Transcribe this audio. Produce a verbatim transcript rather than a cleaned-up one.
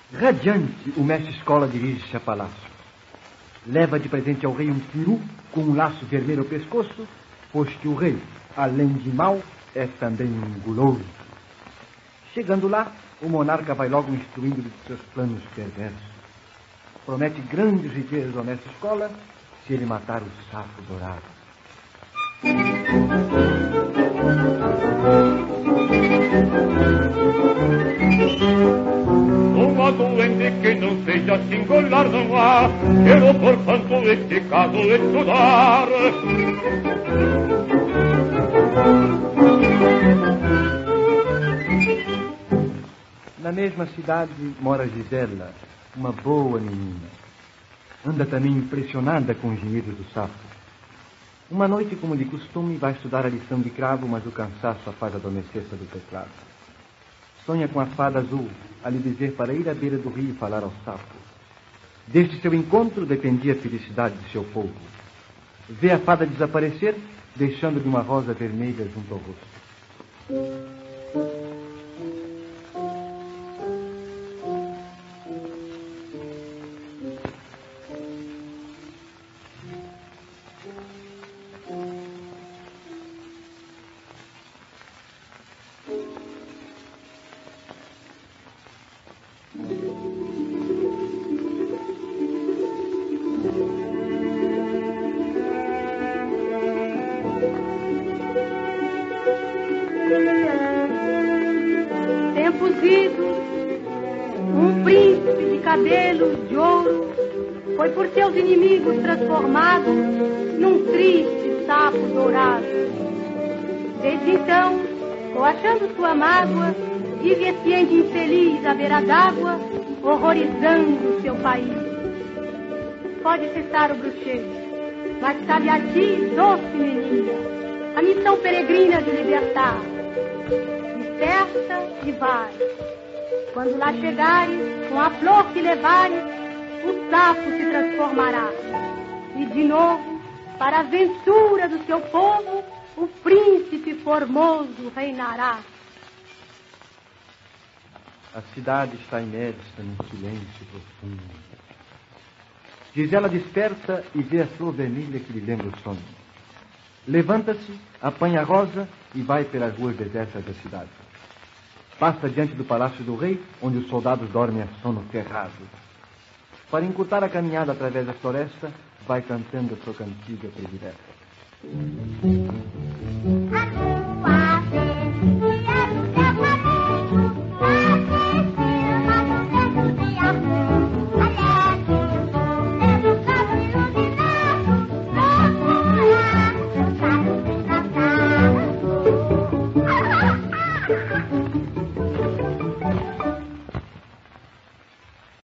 Radiante, o mestre-escola dirige-se a palácio. Leva de presente ao rei um peru com um laço vermelho ao pescoço, pois que o rei, além de mau, é também um guloso. Chegando lá, o monarca vai logo instruindo-lhe de seus planos perversos. Promete grandes riquezas ao mestre-escola se ele matar o sapo dourado. Uma doente que não seja singular não há, quero portanto este caso estudar. Na mesma cidade mora Gisela, uma boa menina. Anda também impressionada com os gemidos do sapo. Uma noite, como de costume, vai estudar a lição de cravo, mas o cansaço a faz adormecer-se do teclado. Sonha com a fada azul, a lhe dizer para ir à beira do rio falar ao sapo. Deste seu encontro dependia a felicidade de seu povo. Vê a fada desaparecer, deixando-lhe uma rosa vermelha junto ao rosto. Tempos idos, um príncipe de cabelos de ouro foi por seus inimigos transformado num triste sapo dourado. Desde então, coachando sua mágoa, vive esse ente infeliz à beira d'água, horrorizando seu país. Pode cessar o bruxeiro, mas cabe a ti, doce menina, a missão peregrina de libertar. Desperta e vai. Quando lá chegares, com a flor que levares, o sapo se transformará. E de novo, para a ventura do seu povo, o príncipe formoso reinará. A cidade está imersa num silêncio profundo. Gisela desperta e vê a flor vermelha que lhe lembra o sonho. Levanta-se, apanha a rosa e vai pelas ruas desertas da cidade. Passa diante do palácio do rei, onde os soldados dormem a sono ferrado. Para encurtar a caminhada através da floresta, vai cantando a sua cantiga predileta.